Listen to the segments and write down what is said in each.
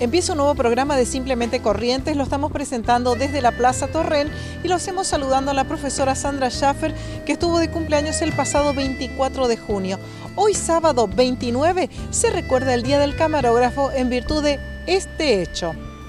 Empieza un nuevo programa de Simplemente Corrientes, lo estamos presentando desde la Plaza Torrent y lo hacemos saludando a la profesora Sandra Schaffer, que estuvo de cumpleaños el pasado 24 de junio. Hoy sábado 29 se recuerda el Día del Camarógrafo en virtud de este hecho.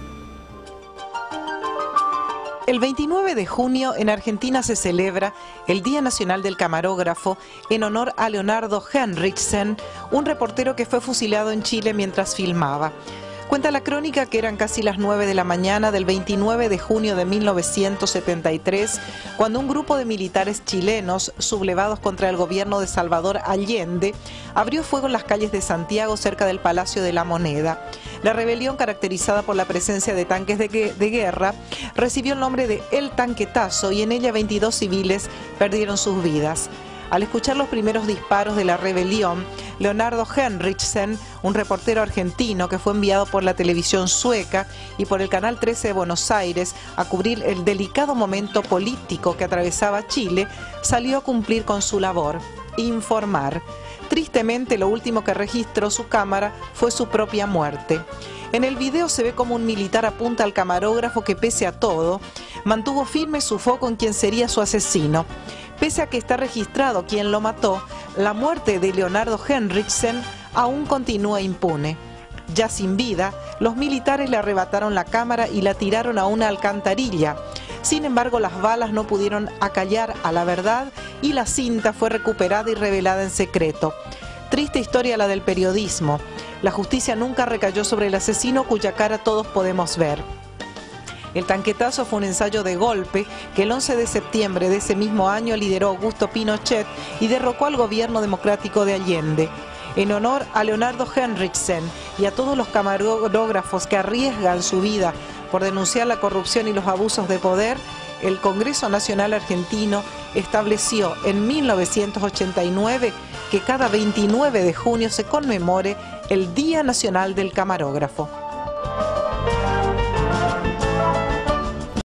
El 29 de junio en Argentina se celebra el Día Nacional del Camarógrafo en honor a Leonardo Henriksen, un reportero que fue fusilado en Chile mientras filmaba. Cuenta la crónica que eran casi las 9 de la mañana del 29 de junio de 1973, cuando un grupo de militares chilenos sublevados contra el gobierno de Salvador Allende abrió fuego en las calles de Santiago cerca del Palacio de la Moneda. La rebelión, caracterizada por la presencia de tanques de guerra, recibió el nombre de El Tanquetazo y en ella 22 civiles perdieron sus vidas. Al escuchar los primeros disparos de la rebelión, Leonardo Henriksen, un reportero argentino que fue enviado por la televisión sueca y por el Canal 13 de Buenos Aires a cubrir el delicado momento político que atravesaba Chile, salió a cumplir con su labor: informar. Tristemente, lo último que registró su cámara fue su propia muerte. En el video se ve como un militar apunta al camarógrafo que, pese a todo, mantuvo firme su foco en quien sería su asesino. Pese a que está registrado quién lo mató, la muerte de Leonardo Henriksen aún continúa impune. Ya sin vida, los militares le arrebataron la cámara y la tiraron a una alcantarilla. Sin embargo, las balas no pudieron acallar a la verdad y la cinta fue recuperada y revelada en secreto. Triste historia la del periodismo. La justicia nunca recayó sobre el asesino cuya cara todos podemos ver. El Tanquetazo fue un ensayo de golpe que el 11 de septiembre de ese mismo año lideró Augusto Pinochet y derrocó al gobierno democrático de Allende. En honor a Leonardo Henriksen y a todos los camarógrafos que arriesgan su vida por denunciar la corrupción y los abusos de poder, el Congreso Nacional Argentino estableció en 1989 que cada 29 de junio se conmemore el Día Nacional del Camarógrafo.